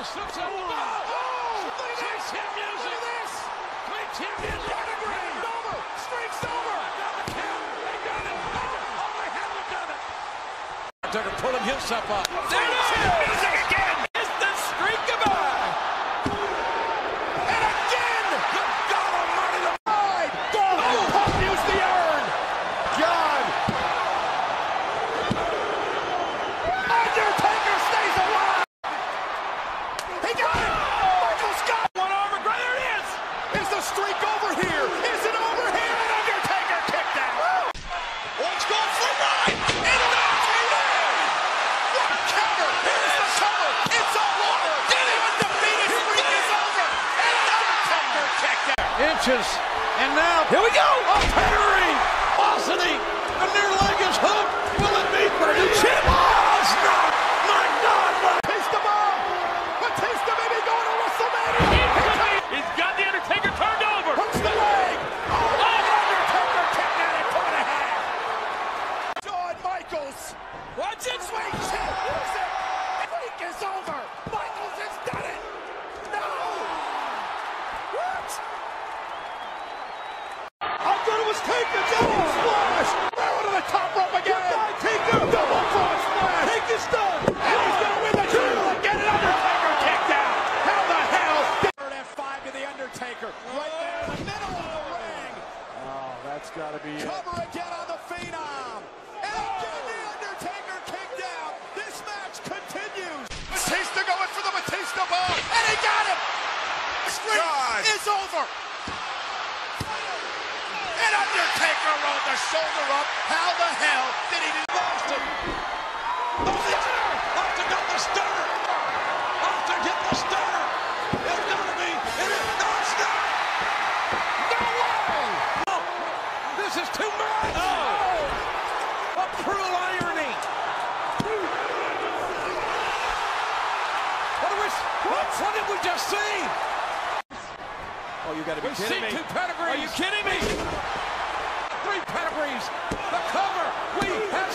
slips out of the ball. Clean team music. Clean team music. Over. Streaks over. Got the count. They got it. Oh, they haven't done it. Undertaker pulling himself up. There it is. Music again. Is the streak goodbye? And again. Good God Almighty! The Pump used the urn. God. Undertaker stays alive. He got it. Michael Scott. One arm. There it is. Is the streak over here? Is it over here? And Undertaker kicked out. Let's go for right. And what a counter. Here's the cover. It's all over. The undefeated streak is over. And Undertaker kicked out. inches, and now here we go. A parry. Velocity. The near leg is hooked. Will it be for the chip? Oh, it's not. My God! Batista bomb. Batista may be going to WrestleMania. He's got the Undertaker turned over. Hooks the leg. Oh, Undertaker kicked out at 2.5. Shawn Michaels. Watch it. Sweet shit. Use it. Freak is over. Michaels has done it. No. What? I thought it was Taker. Double splash. Throw to the top rope again. Goodbye, Taker. Double frog splash. Taker's done. And he's going to win the title again. And Undertaker kicked out. How the hell? Third F5 to the Undertaker. Right there in the middle of the ring. Oh, that's got to be it. Cover again on the Phenom. And again the Undertaker kicked out. This match continues. Batista going for the Batista bomb. And he got it. The streak is over. And Undertaker rolled the shoulder up. How the hell did he do Boston? Off to get the stunner. Off to get the stunner. It's gonna be. It is not stop. No way! No. This is too much. Oh. A cruel irony. What did we just see? Oh, you got to be We kidding see me. 2 pedigrees. Are you kidding me? 3 pedigrees. The cover. We have